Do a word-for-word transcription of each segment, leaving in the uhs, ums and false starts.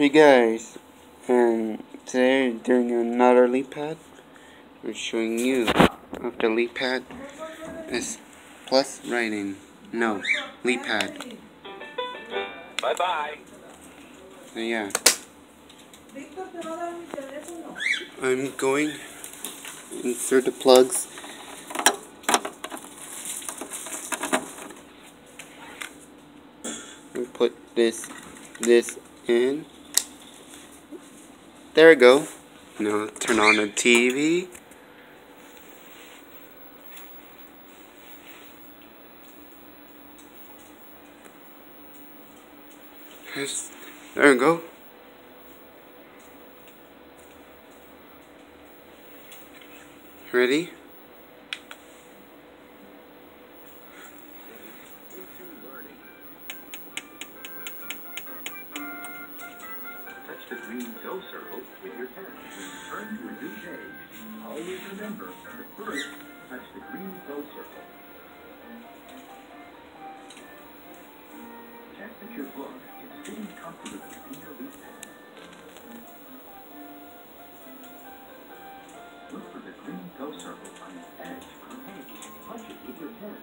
Hey guys, and today during another leap pad, we're showing you of the leap pad is plus writing. No, leap pad. Bye bye. So yeah, I'm going insert the plugs. And put this this in. There we go. Now turn on the T V. Yes, there we go. Ready? Touch the green go circle with your pen. Turn to a new page. Always remember to first touch the green go circle. Check that your book is sitting comfortably in your leaf pen. Look for the green go circle on the edge of the page. Touch it with your pen.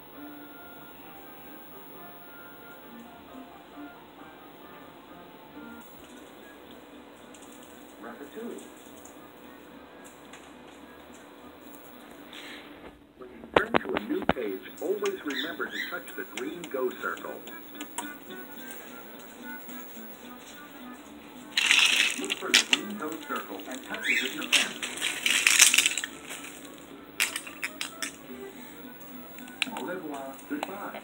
Ratatouille. When you turn to a new page, always remember to touch the green go circle. Look for the green go circle and touch it with your pen. Au revoir. Goodbye.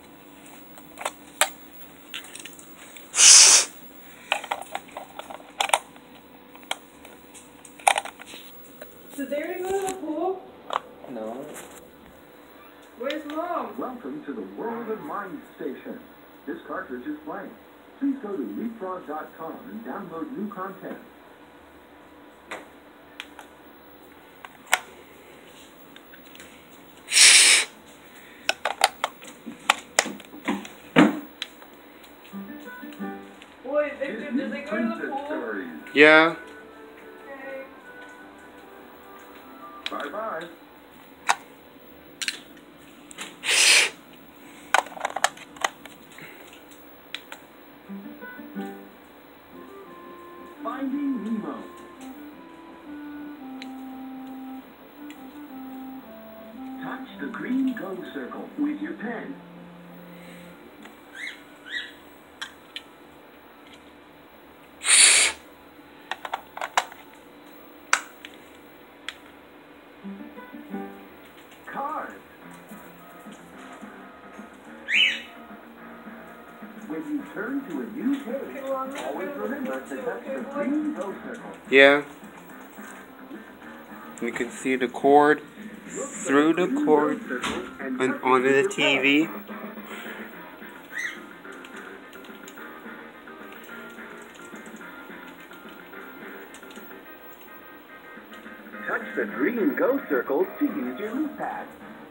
So there you go to the pool? No. Where's Mom? Welcome to the World of Mind Station. This cartridge is blank. Please go to leapfrog dot com and download new content. Boy, Victor, does it go to the pool? Stories. Yeah. Okay. Bye-bye. Finding Nemo. Touch the green go circle with your pen. Cars. When you turn to a new page, always remember to touch the green go circle. Yeah. You can see the cord through the cord and onto the T V. Touch the green go circle to use your leaf pad.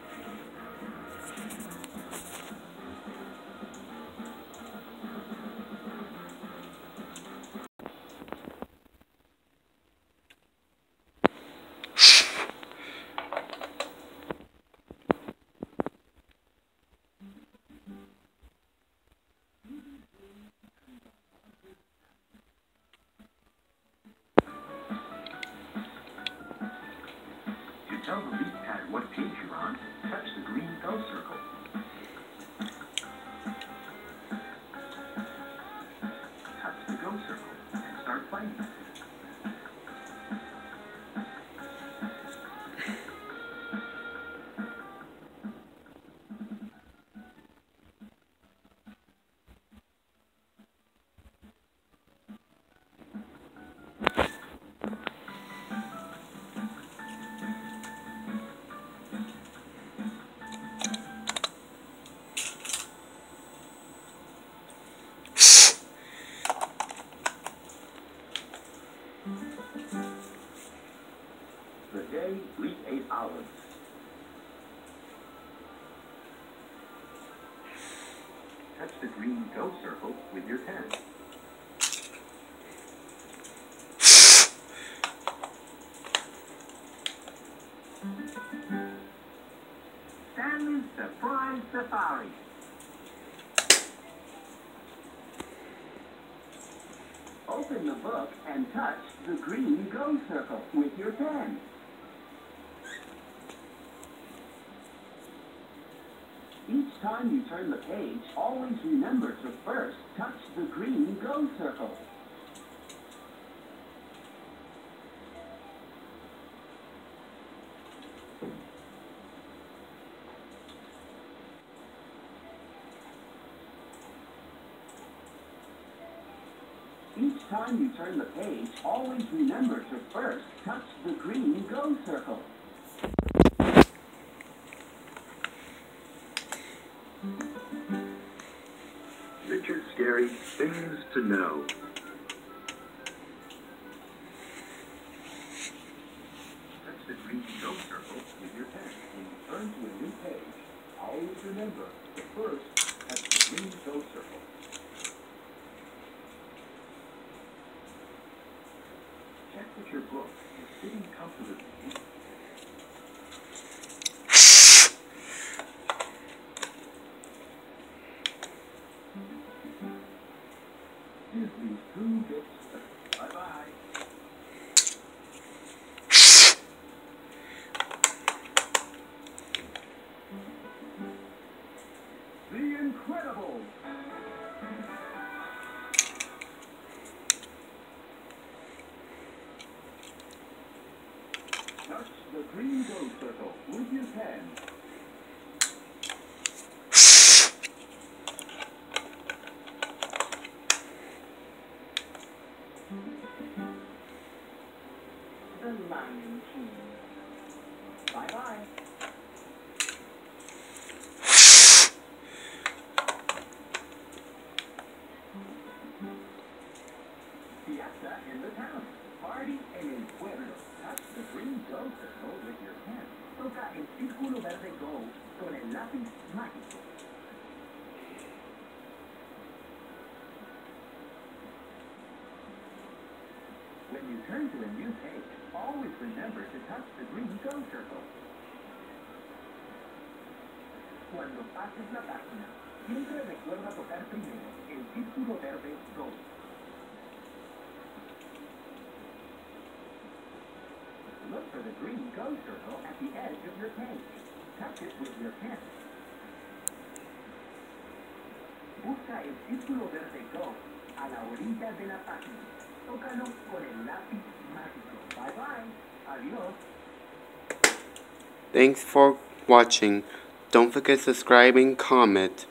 To tell the leaf pad what page you're on, touch the green go circle. Touch the go circle and start playing. The day we ate olives. Touch the green go circle with your pen. Safari. Open the book and touch the green Go circle with your pen. Each time you turn the page, always remember to first touch the green Go circle. Each time you turn the page, always remember to first touch the green Go circle. Richard Scarry, Things to Know. Touch the green Go circle with your pen. When you turn to a new page, always remember to first touch the green Go circle. Check that your book is sitting comfortably. Disney's Who Gets Stuck. Bye-bye. The Incredibles. Touch the green Go circle with your pen. The Lion King. Bye-bye. Fiesta in the town. Party en el pueblo. Touch the green Go circle with your pen. Toca el círculo verde Go con el lápiz mágico. When you turn to a new page, always remember to touch the green Go circle. Cuando pases la página, siempre recuerda tocar primero el círculo verde Go. Look for the green Go circle at the edge of your page. Touch it with your pen. Busca el círculo verde Go a la orilla de la página. Tócalo con el lápiz mágico. Bye bye. Adiós. Thanks for watching. Don't forget to subscribe and comment.